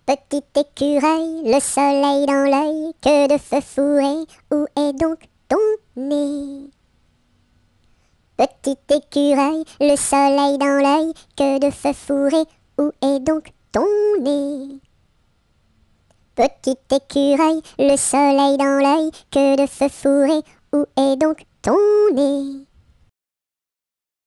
Petit écureuil, le soleil dans l'œil, que de feu fourré, où est donc ton nez? Petit écureuil, le soleil dans l'œil, que de feu fourré, où est donc ton nez? Petit écureuil, le soleil dans l'œil, que de feu fourré, où est donc ton nez?